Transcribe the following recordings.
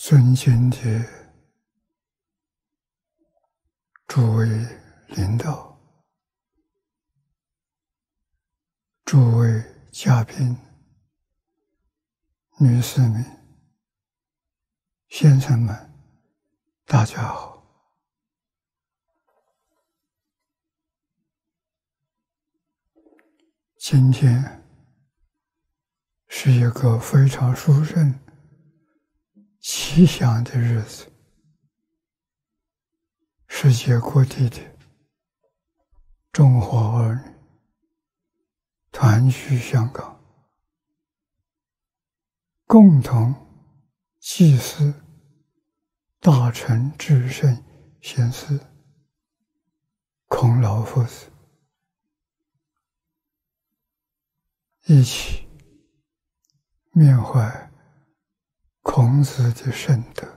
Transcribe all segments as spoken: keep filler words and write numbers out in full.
尊敬的诸位领导、诸位嘉宾、女士们、先生们，大家好。今天是一个非常殊胜、吉祥的日子，世界各地的中华儿女团聚香港，共同祭祀大乘至圣先师孔老夫子，一起缅怀孔子的圣德。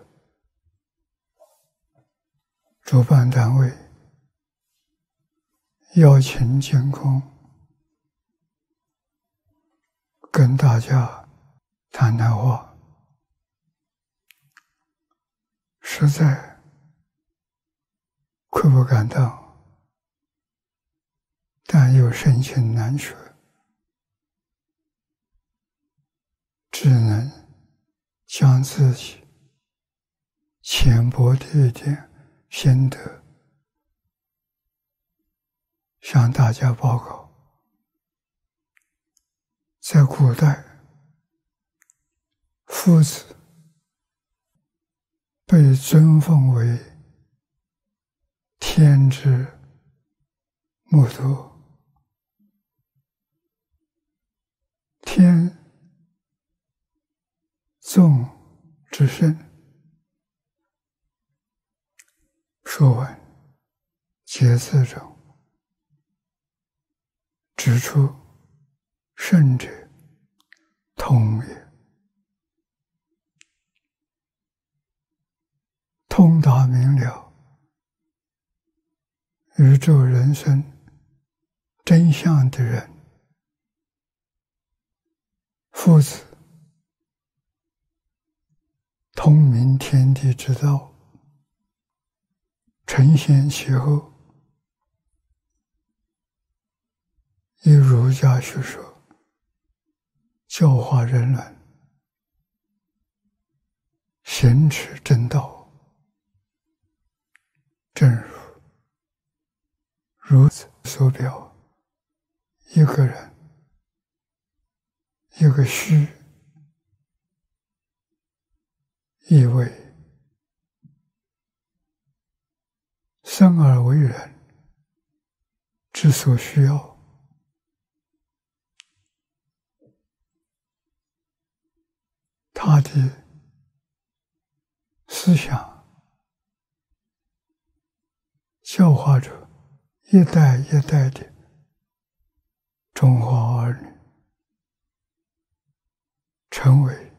主办单位邀请监工跟大家谈谈话，实在愧不敢当，但又深情难舍，只能将自己浅薄的一点心得向大家报告。在古代，夫子被尊奉为天之母托，天纵之圣。说文解字中指出，圣者通也，通达明了宇宙人生真相的人。夫子通明天地之道，承先启后，以儒家学说教化人伦，行持正道。正如如此所表，一个人，一个虚，意为生而为人之所需要。他的思想教化着一代一代的中华儿女，成为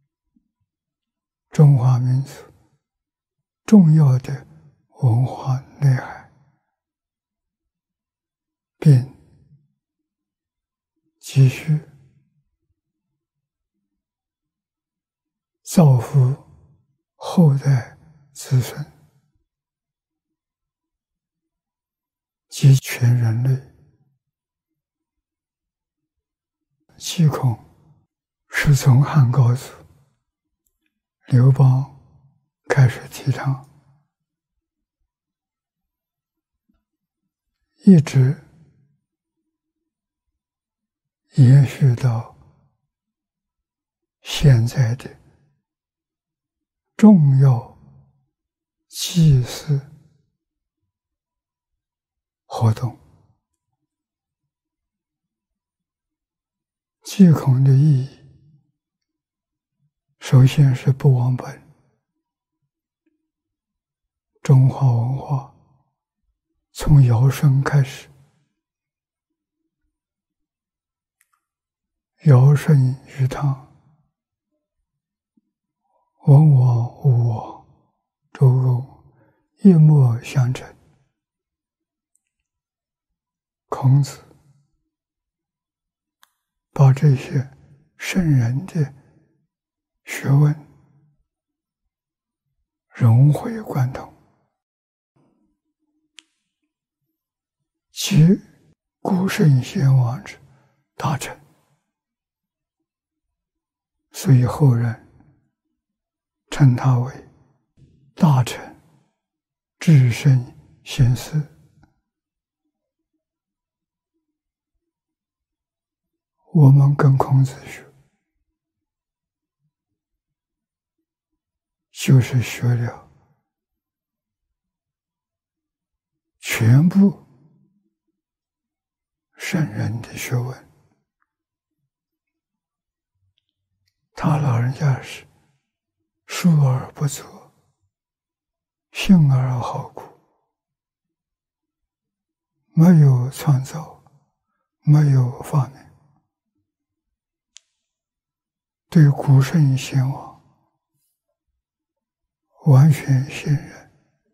中华民族重要的文化内涵，并继续造福后代子孙及全人类。祭孔是从汉高祖刘邦开始提倡，一直延续到现在的重要祭祀活动。祭孔的意义，首先是不忘本。中华文化从尧舜开始，尧舜禹汤，文王武王周公一脉相承。孔子把这些圣人的学问融会贯通，即古圣先王之大成，所以后人称他为大成至圣先师。我们跟孔子学，就是学了全部圣人的学问。他老人家是述而不作，信而好古，没有创造，没有发明。对古圣先王完全信任，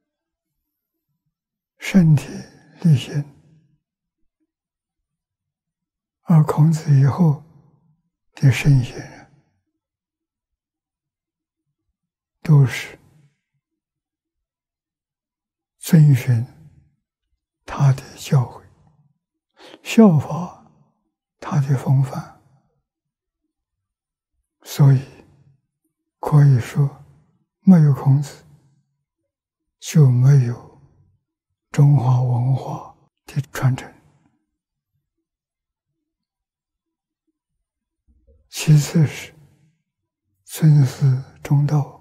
身体力行。而孔子以后的圣贤人，都是遵循他的教诲，效法他的风范。所以可以说，没有孔子，就没有中华文化的传承。其次是尊师重道，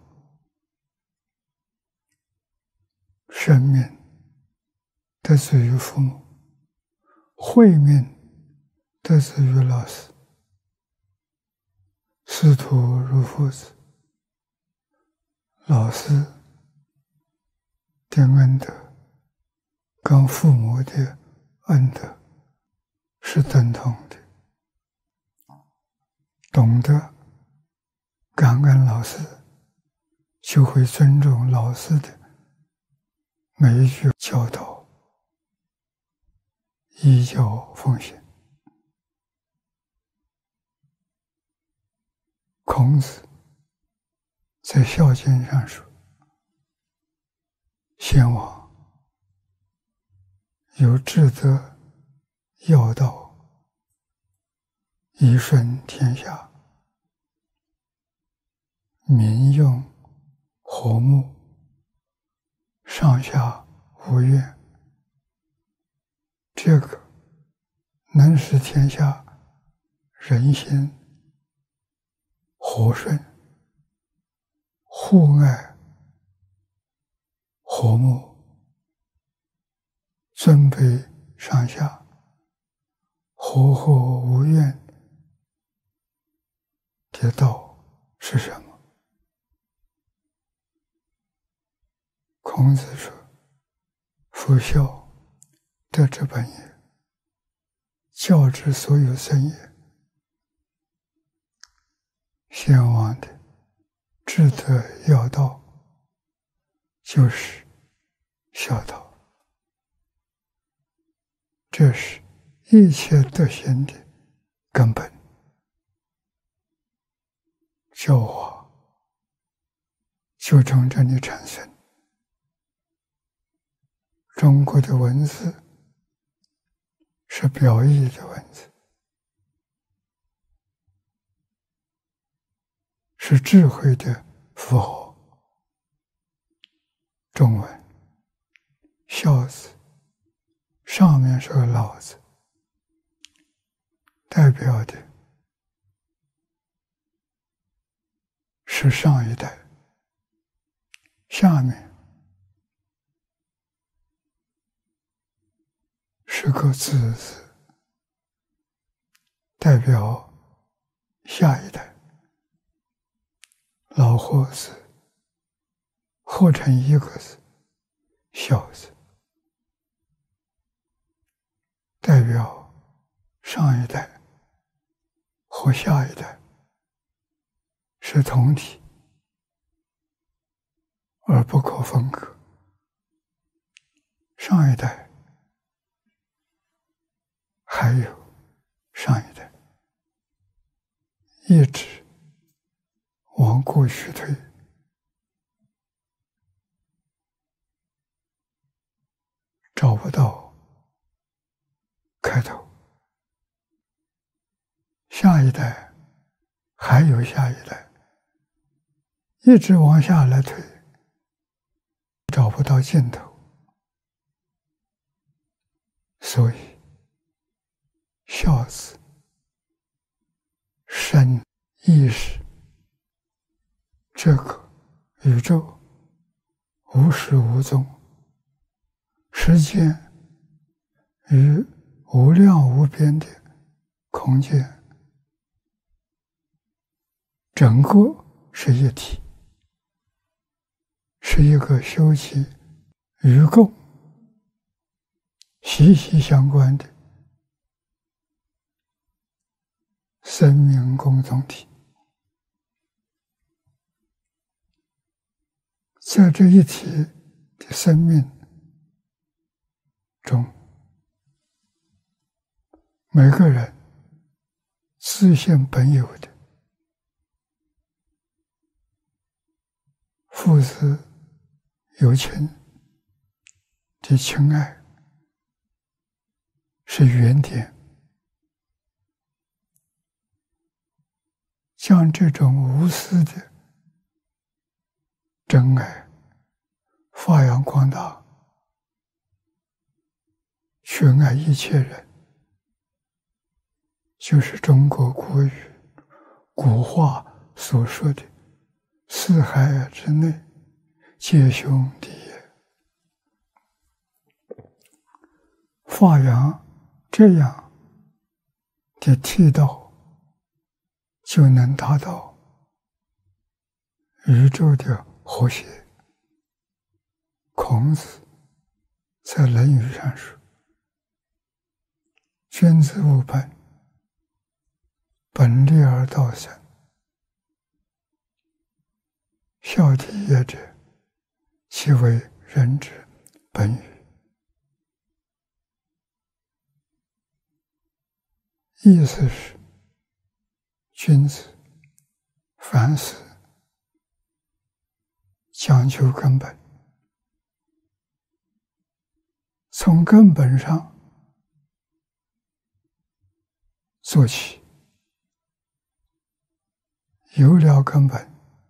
生命得自于父母，慧命得自于老师，师徒如父子，老师的恩德跟父母的恩德是等同的。懂得感恩老师，就会尊重老师的每一句教导，依教奉行。孔子在《孝经》上说，先王有至德要道，以顺天下，民用和睦，上下无怨。这个能使天下人心和顺、互爱、和睦，尊卑上下，和和无怨的道是什么？孔子说：“夫孝，德之本也，教之所有生也。”先王的至德要道，就是孝道，这是一切德行的根本。教化就从这里产生。中国的文字是表意的文字，是智慧的符号。中文孝字上面是个老字，代表的是上一代，下面是个子字，代表下一代。老和字合成一个字，孝字，代表上一代和下一代是同体，而不可分割。上一代还有上一代，一直往过去推， 开头，下一代还有下一代，一直往下来推，找不到尽头。所以孝子生意识，这个宇宙无始无终，时间与无量无边的空间整个是一体，是一个修习与共息息相关的生命共同体。在这一体的生命中，每个人自性本有的父子有情的情爱是原点，将这种无私的真爱发扬光大，去爱一切人，就是中国古语古话所说的四海之内皆兄弟也。发扬这样的剃道，就能达到宇宙的和谐。孔子在《论语》上说：“君子务本，本立而道生。孝悌也者，其为人之本与。”意思是，君子凡事讲究根本，从根本上做起，有了根本，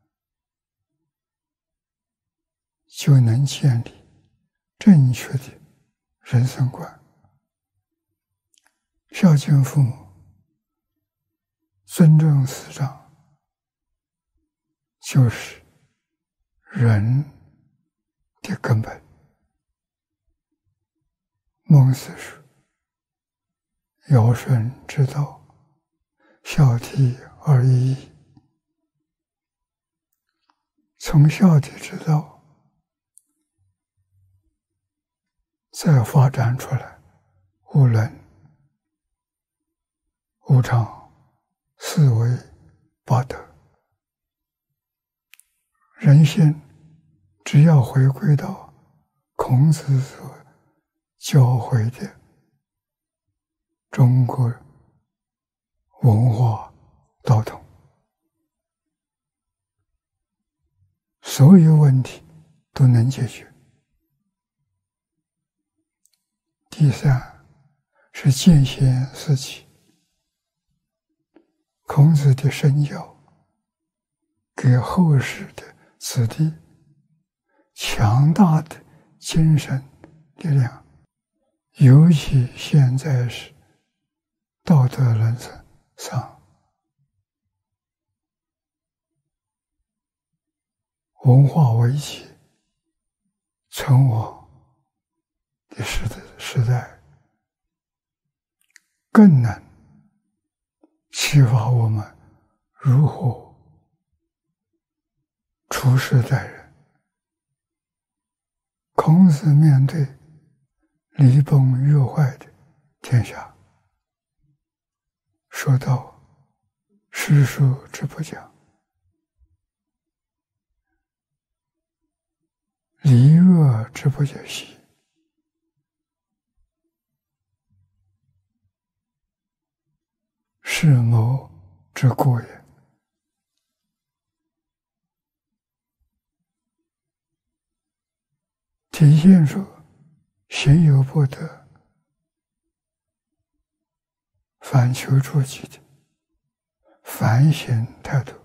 就能建立正确的人生观。孝敬父母，尊重师长，就是人的根本。孟子说：“尧舜之道，孝悌而已矣。”从孝悌之道再发展出来无伦、无常、四维八德。人性只要回归到孔子所教诲的中国文化道统，所有问题都能解决。第三是见贤思齐。孔子的身教给后世的子弟强大的精神力量，尤其现在是道德人生上、文化危机存亡的时代时代，更能启发我们如何处世待人。孔子面对礼崩乐坏的天下，说道：“诗书之不讲，礼乐之不解析，是谋之过也。”体现出行有不得， 反求诸己的反省态度。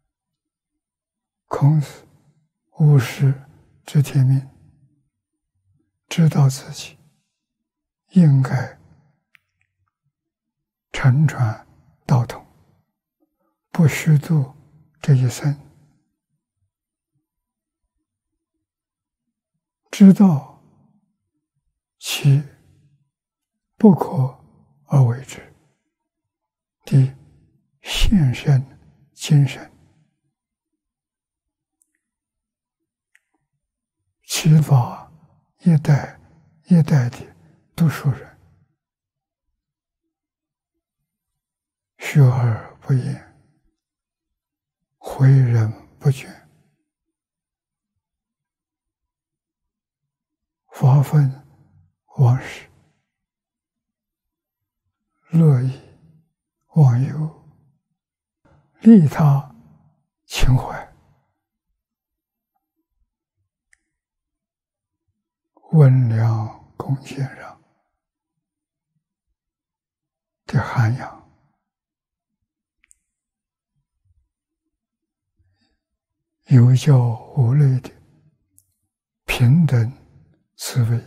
孔子务实知天命，知道自己应该承传道统，不虚度这一生，知道其不可而为之的献身精神，启发一代一代的读书人，学而不厌，诲人不倦，发愤忘食，乐以忘忧，利他情怀，温良恭俭让的涵养，有教无类的平等思维，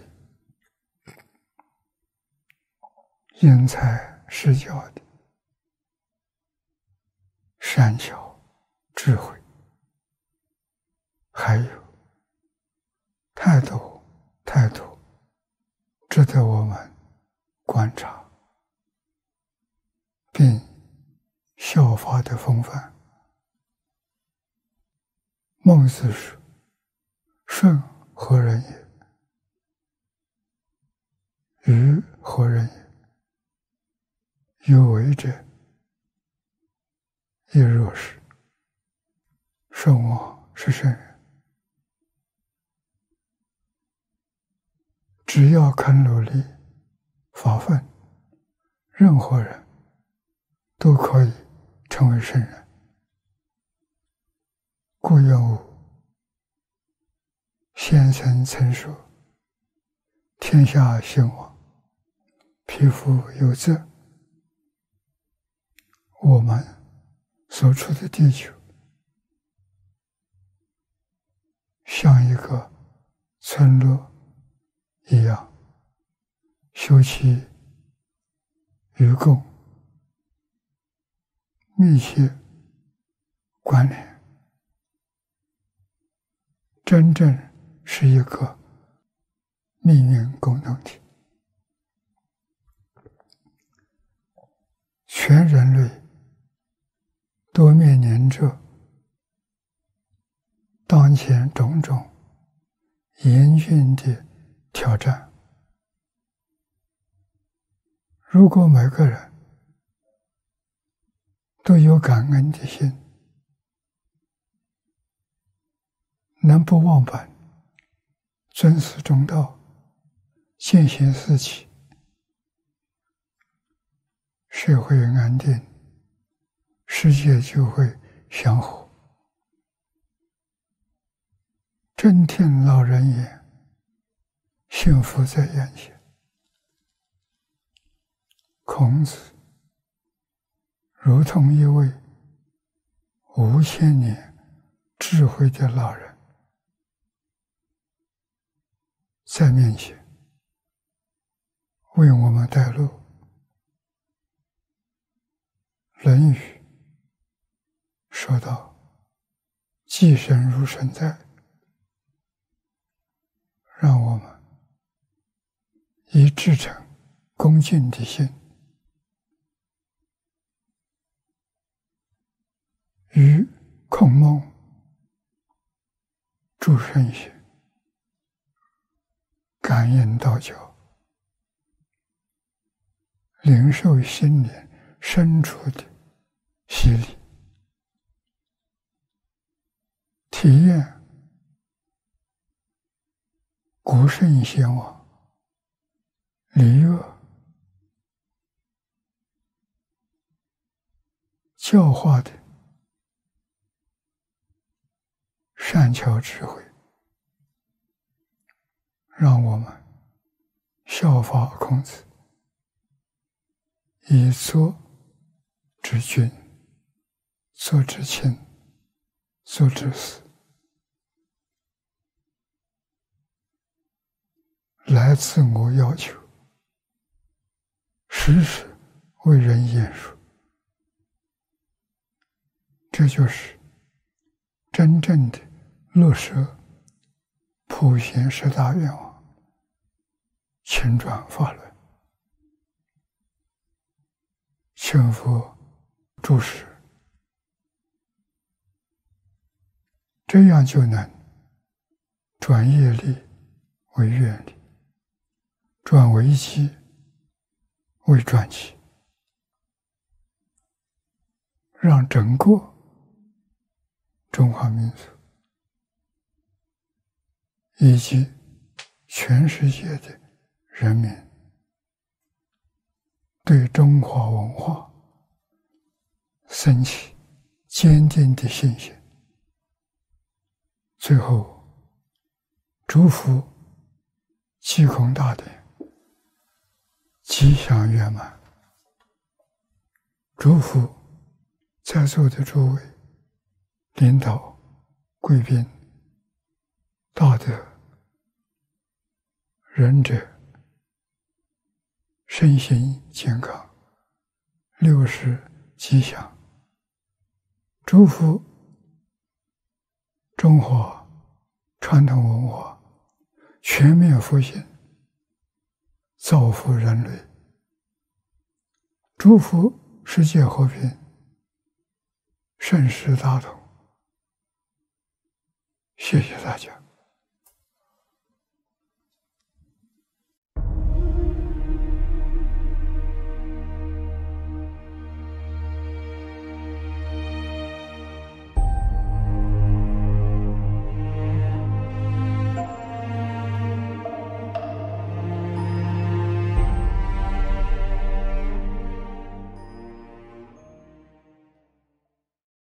因材施教的善巧智慧，还有太多太多值得我们观察并效法的风范。孟子说：“舜何人也？禹何人也？有为者亦若是。”舜王是圣人，只要肯努力发奋，任何人都可以成为圣人。顾炎武先生曾说：“天下兴亡，匹夫有责。”我们所处的地球像一个村落一样，休戚与共，密切关联，真正是一个命运共同体。全人类都面临着当前种种严峻的挑战。如果每个人都有感恩的心，能不忘本，尊师重道，践行四纪，社会安定，世界就会祥和。真听老人言，幸福在眼前。孔子如同一位五千年智慧的老人，在面前为我们带路。《论语》说道：“既生如神在。”让我们以至诚恭敬的心，与孔孟诸圣贤感应道教，领受心灵深处的洗礼，体验古圣先王礼乐教化的善巧智慧，让我们效法孔子， 以作之君，作之亲，作之死，来自我要求，时时为人言说。这就是真正的落实普贤十大愿望，请转法轮。请佛注释，这样就能转业力为愿力，转危机为转机，让整个中华民族以及全世界的人民对中华文化升起坚定的信心。最后，祝福济公大典吉祥圆满，祝福在座的诸位领导、贵宾、大德、仁者身心健康，六十吉祥。祝福中华传统文化全面复兴，造福人类。祝福世界和平，盛世大同。谢谢大家。